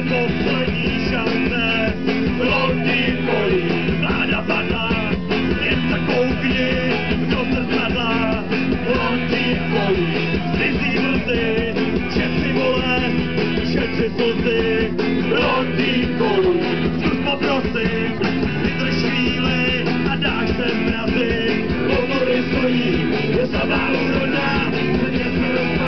poslední šance. Lodi kojí, vláda padá, jen se koukni, kdo se zradá. Lodi kojí, cizí mrty.